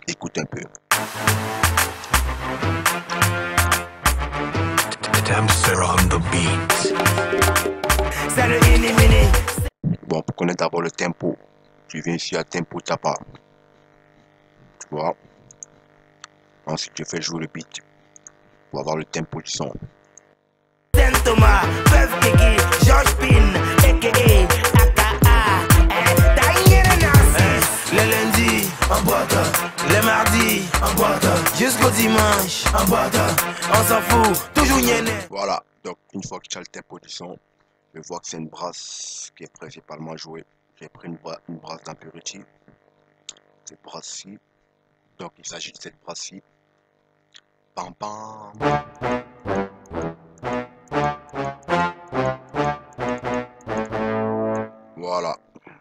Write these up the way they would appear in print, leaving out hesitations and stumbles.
Écoute un peu. Damser on the beat. Bon, pour connaître d'abord le tempo, tu viens ici à tempo tapa. Tu vois. Ensuite, tu fais jouer le beat pour avoir le tempo du son. Thomas, Peuf Kiki, George Pin, a.k.a. AKA, le lundi, en boîte, le mardi, en boîte, jusqu'au dimanche, en boîte, on s'en fout, toujours yéné. Voilà, donc une fois que tu as le tempo du son, je vois que c'est une brasse qui est principalement jouée. J'ai pris une brasse d'Impurity, cette brasse-ci. Donc il s'agit de cette brasse-ci. Pam pam. Voilà.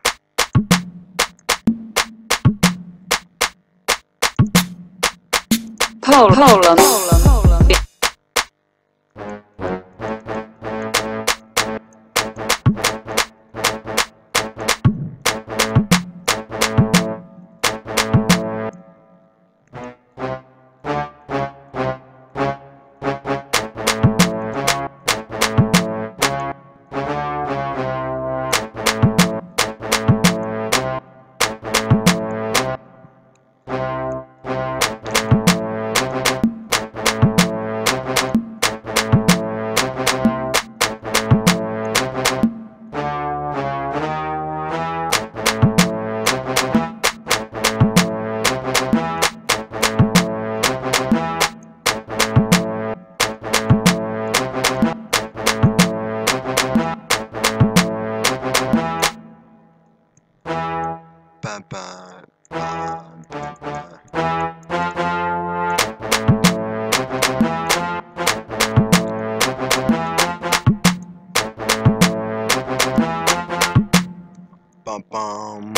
Poland. Pam pam. Pam pam pam. Pam pam.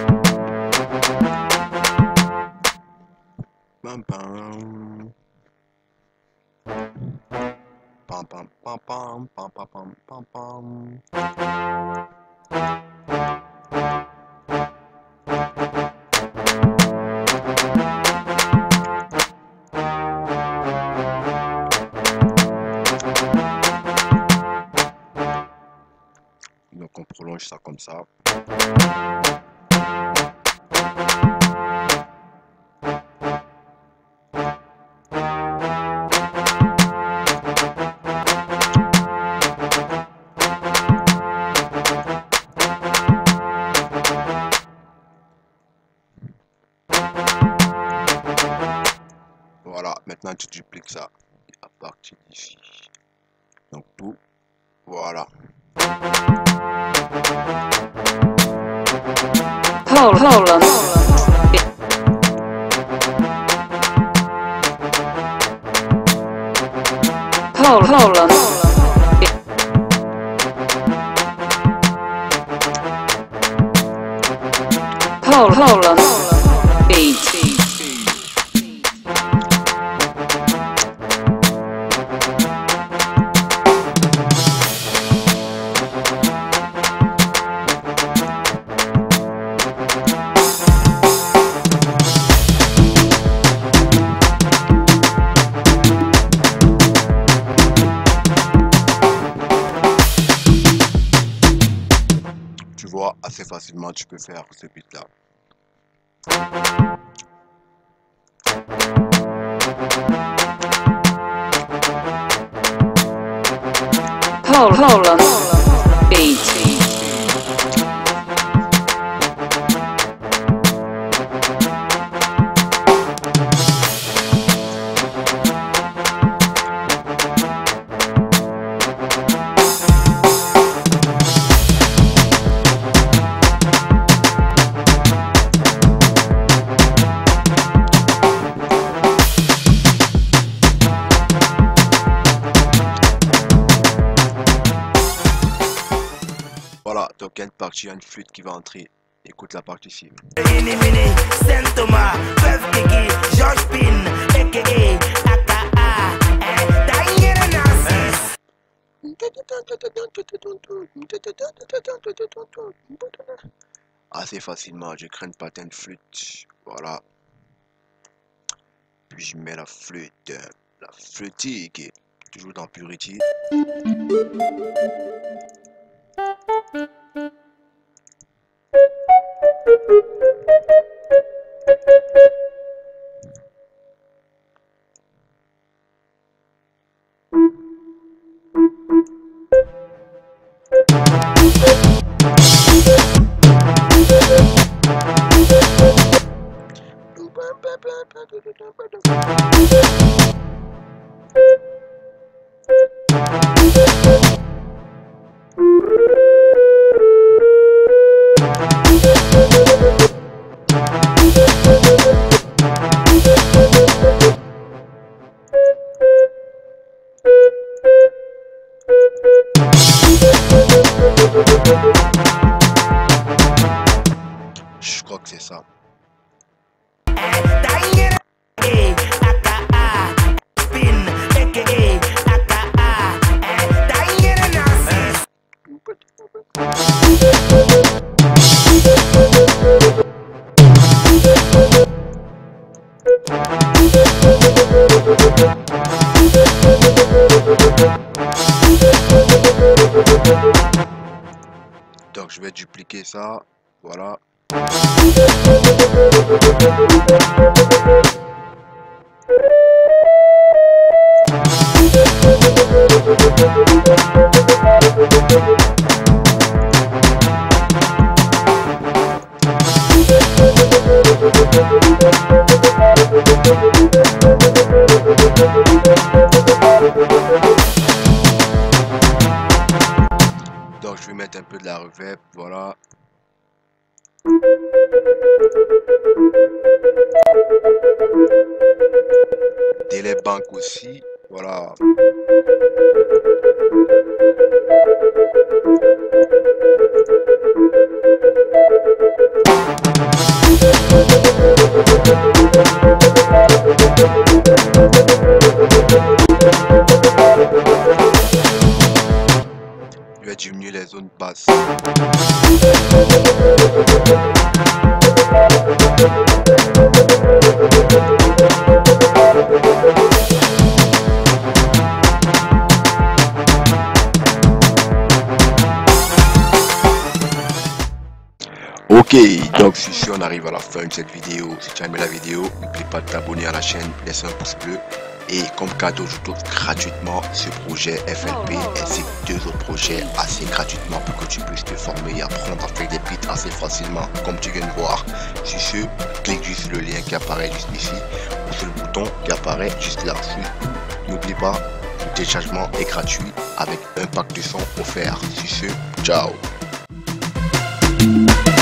Pam pam. Pam pam pam pam pam pam pam pam. Donc on prolonge ça comme ça. Voilà, maintenant tu dupliques ça à partir d'ici. Donc tout, voilà. Poland. Poland. Poland. Beat. Tu vois, assez facilement tu peux faire ce beat là. Poland. Beat. Voilà, donc il y a une partie, il y a une flûte qui va entrer. Écoute la partie ici. Saint Thomas, Peuf Kiki, George Pin, a.k.a. Assez facilement, je crée une pattern flûte. Voilà. puis je mets la flûte qui est toujours dans Purity. Je crois que c'est ça. Donc je vais dupliquer ça, voilà. Donc je vais mettre un peu de la reverb, voilà. Délai bank aussi, voilà. Je vais diminuer les zones basses. Ok, donc si on arrive à la fin de cette vidéo. Si tu as aimé la vidéo, n'oublie pas de t'abonner à la chaîne, laisse un pouce bleu. Et comme cadeau, je t'offre gratuitement ce projet FLP ainsi que 2 autres projets assez gratuitement pour que tu puisses te former et apprendre à faire des beats assez facilement, comme tu viens de voir. Sur ce, clique juste sur le lien qui apparaît juste ici ou sur le bouton qui apparaît juste là. N'oublie pas, le téléchargement est gratuit avec un pack de son offert. Sur ce, ciao.